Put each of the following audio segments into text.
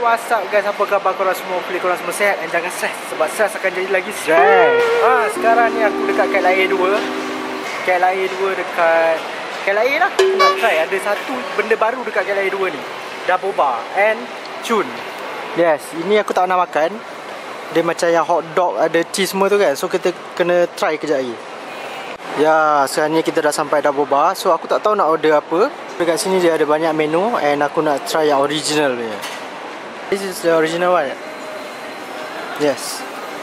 what's up guys, apa khabar korang semua? Hopefully korang semua sihat dan jangan stress, sebab stress akan jadi lagi stress. Sekarang ni aku dekat KLIA 2. KLIA 2 dekat KLIA lah. Aku nak try, ada satu benda baru dekat KLIA 2 ni, Daboba and Chun. Yes, ini aku tak pernah makan. Dia macam yang hot dog, ada cheese semua tu kan. So kita kena try kejap lagi. Ya, sekarang ni kita dah sampai Daboba. So aku tak tahu nak order apa. Dekat sini dia ada banyak menu and aku nak try yang original punya. This is the original one. Yes.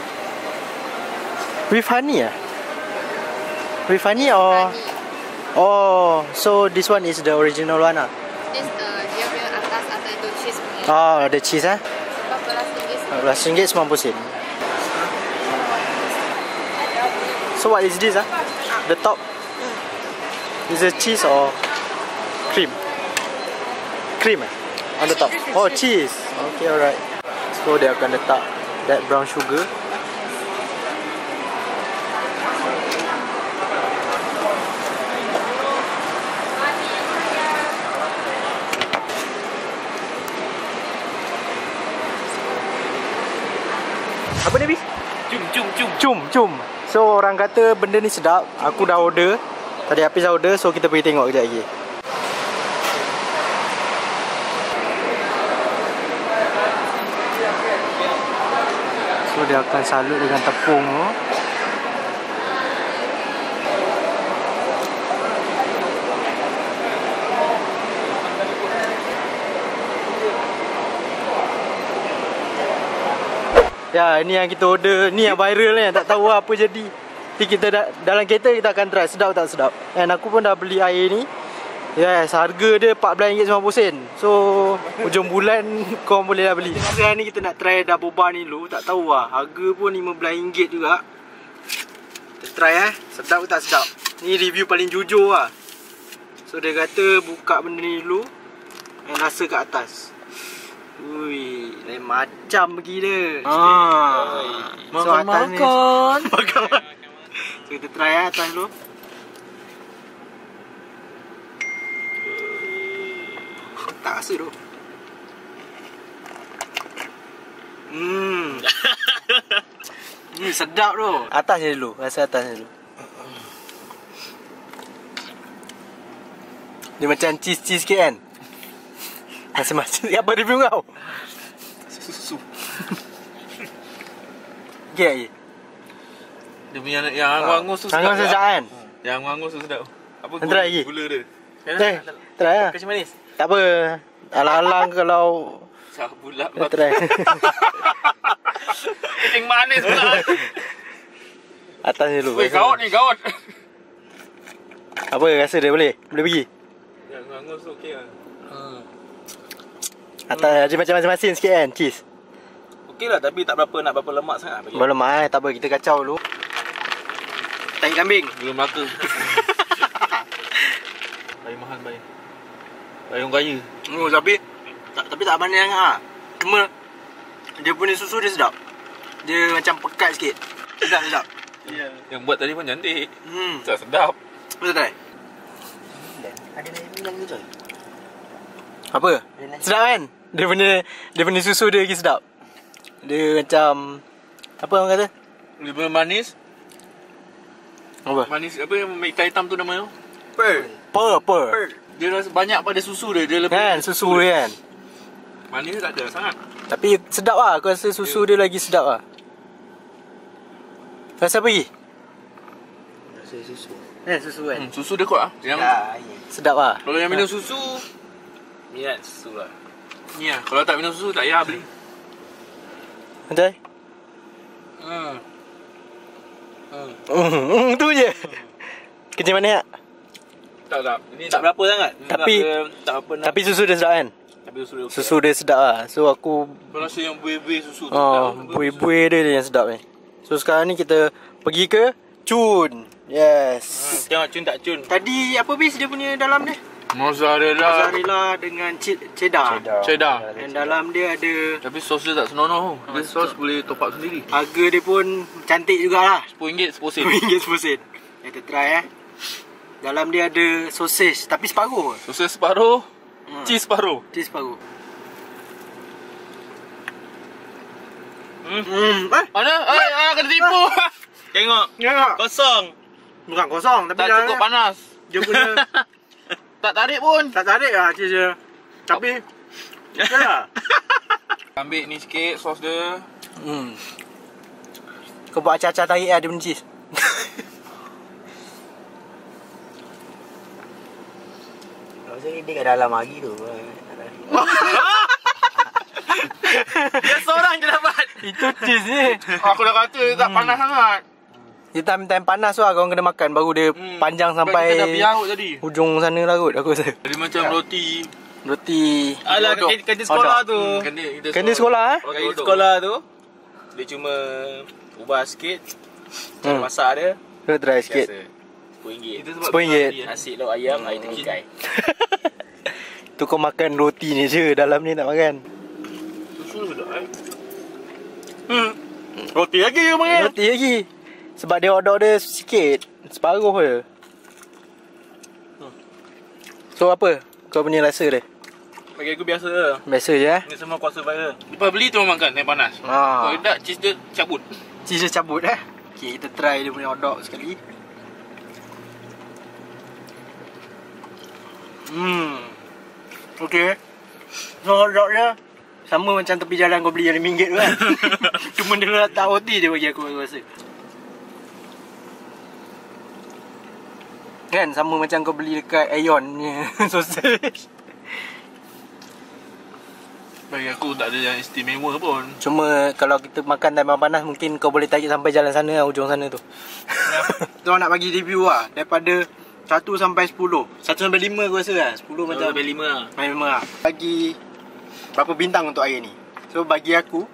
With honey ah? With honey or? Oh, so this one is the original one ah? This dia punya atas atau itu cheese punya. Oh, ada cheese ah? RM14. RM14.90. So what is this ah? The top is it cheese or cream? Cream on the top. Oh, cheese. Okay, alright. So dia akan letak that brown sugar. Apa ni, Bi? Cum. So orang kata benda ni sedap. Aku dah order. Tadi Hafiz dah order. So kita pergi tengok kejap lagi. So dia akan salut dengan tepung tu. Ya, ini yang kita order. Ni yang viral ni. Tak tahu apa jadi. Nanti kita dalam kereta kita akan try. Sedap tak sedap. And aku pun dah beli air ni. Yes, harga dia RM14.90. So hujung bulan korang boleh dah beli. Sekarang ni kita nak try Daboba ni dulu. Tak tahu lah, harga pun RM15 juga. Kita try sedap ke tak sedap. Ni review paling jujur lah. So dia kata buka benda ni dulu and rasa kat atas. Ui, lain macam gila. So atas ni makan. So kita try atas dulu. Tak rasa tu. Sedap tu. Atasnya dulu. Rasa atasnya dulu. Dia macam cheese-cheese sikit kan. Macam-macam. Apa review kau? Susu. Okay lagi. Dia punya yang angus-angus tu sedap. Angus sedap kan? Yang angus tu sedap. Apa try lagi? Gula dia. Try lah. Kacang manis. Tak apa. Alang-alang kalau Sabulak dah try. Kacang manis pula. Atasnya dulu. Weh, gaut ni, gaut. Apa rasa dia boleh? Boleh pergi? Yang angus tu okey lah. Atas dia macam masin sikit kan, cheese. Okey lah, tapi tak berapa nak berapa lemak sangat. Belum lemak tak apa, kita kacau dulu. Tahi kambing. Belum Melaka. Bayar mahal bayar. Bayar orang kaya. Tapi tak banyak sangat. Cuma dia punya susu dia sedap. Dia macam pekat sikit. Sedap. Ya. Yang buat tadi pun cantik. Sedap. Betul tak? Ada lain tu. Apa? Sedap kan? Dia punya susu dia lagi sedap. Dia macam apa orang kata? Dia punya manis. Apa? Manis apa yang hitam tu nama tu? Pearl. Dia rasa banyak pada susu dia. Dia lebih kan susu dia kan. Manis tak ada sangat. Tapi sedap lah. Aku rasa susu dia lagi sedap lah. Rasa apa lagi? Rasa susu. Susu kan? Susu dia kuat lah. Yang sedap lah. kalau yang minum susu, minat susu lah. Ni lah. Kalau tak minum susu, tak payah beli. Betul? Tu je. Kecil mana tak? Tak. Ini tak berapa sangat. Tapi susu dia sedap kan? Susu dia sedap lah. So aku rasa yang buih-buih susu tu. buih-buih dia yang sedap ni. So sekarang ni kita pergi ke Chun. Yes. Tengok Chun tak Chun. Tadi apa bis dia punya dalam dia? Mozzarella dengan cheddar. Dan dalam dia ada. Tapi sos dia tak senonoh. Dia sos boleh top up sendiri. Harga dia pun cantik jugalah. RM10 seposen. RM10 kita try Dalam dia ada sosis, tapi separuh. Sosis separuh, cheese separuh. Cheese separuh. Mana? Kena tipu. Tengok. Ya. Kosong. Bukan kosong tapi Tak cukup panas. dia punya Tak tarik pun. tak tarik lah dia. Tapi okey lah. Ambil ni sikit sos dia. Kau buat acah-acah tarik lah dia punya cheese. Rasa dia kat dalam lagi tu. Dia seorang je dapat. Itu cheese ni. Aku dah kata dia tak panas sangat. Dia time panas lah korang kena makan. Baru dia panjang sampai Kita dah biarut tadi. hujung sana lah kot aku rasa. Jadi macam roti. Roti. Alah, kantin sekolah tu. Kantin sekolah Kantin sekolah tu. Dia cuma ubah sikit. Cara masak dia. Kau try sikit. RM10. RM10. Nasi lauk ayam, air tengkai. Tu kau makan roti ni je. Dalam ni tak makan. Susu sedap Roti lagi je makan. Roti lagi. Sebab dia hotdog dia sikit. Separuh je. So apa? Kau punya rasa dia? Bagi aku biasa je. Biasa je Ni semua kuasa viral. Lepas beli tu makan yang panas. Kalau tak, cheese dia cabut. Cheese dia cabut Okay, kita try dia punya hotdog sekali. Okay. So hotdog dia sama macam tepi jalan kau beli RM5 tu kan. Cuma dia letak roti je bagi aku rasa. Kan sama macam kau beli dekat Aeon punya sausage. Bagi aku tak ada yang istimewa pun. Cuma kalau kita makan time panas mungkin kau boleh tarik sampai jalan sana lah, hujung sana tu. Tu nak bagi review lah daripada 1 sampai 10. 1 sampai 5 aku rasa lah. 10 macam 5 lah. 5 lah. Bagi berapa bintang untuk air ni? So bagi aku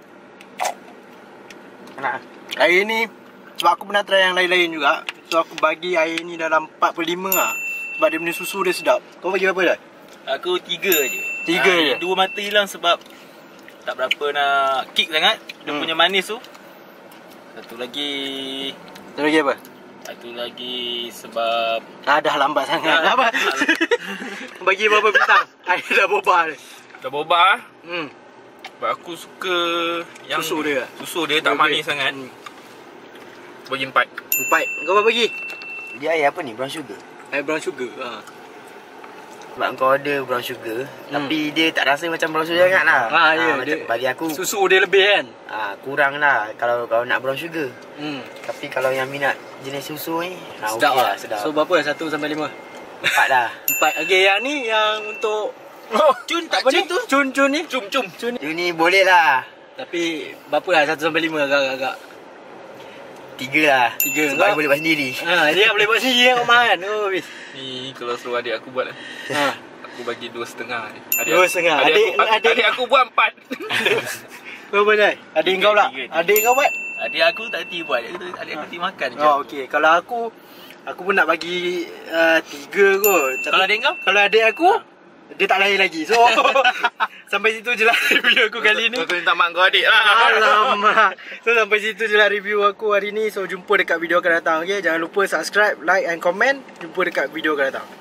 air ni sebab aku pernah try yang lain-lain juga. So aku bagi air ni dalam 45 lah. Sebab dia punya susu dia sedap. Kau bagi berapa dah? Aku 3 je. 3 je? 2 mata hilang sebab tak berapa nak kick sangat. Dia punya manis tu. Satu lagi apa? Satu lagi sebab Dah lambat sangat. Apa? Bagi berapa bintang? Air dah bobah dia. dah bobah. Sebab aku suka yang Susu dia. Susu dia tak manis sangat. Bagi 4. 4. Kau apa bagi? Dia air apa ni? Brown sugar. Air brown sugar. Sebab kau order brown sugar, tapi dia tak rasa macam brown sugar sangat lah. Ya, macam dia, bagi aku susu dia lebih kan? kurang lah kalau kau nak brown sugar. Tapi kalau yang minat jenis susu ni, Sedap okey lah. sedap. So berapa? 1 sampai 5? 4 lah. 4. Okay, yang ni yang untuk Cun tak apa ni? tu? Cun ni? Cum. Dia ni boleh lah. Tapi berapa lah? 1 sampai 5 agak-agak? 3 lah. 3. Sebab dia boleh buat sendiri. Dia boleh buat sendiri yang kau makan. Habis. Ni kalau suruh adik aku buat aku bagi 2,5 ni. 2,5. Adik aku buat 4. Berapa dah? Adik kau pula? Adik kau buat? Adik aku tak reti buat. Adik aku reti makan je. Oh, okey. Kalau aku pun nak bagi 3 kot. Tapi Kalau adik kau? Kalau adik aku, dia tak lahir lagi. So, sampai situ je lah review aku kali ni. Kau minta mak kau adik lah. Alamak. So, sampai situ je lah review aku hari ni. So, jumpa dekat video akan datang. Okay? Jangan lupa subscribe, like and comment. Jumpa dekat video akan datang.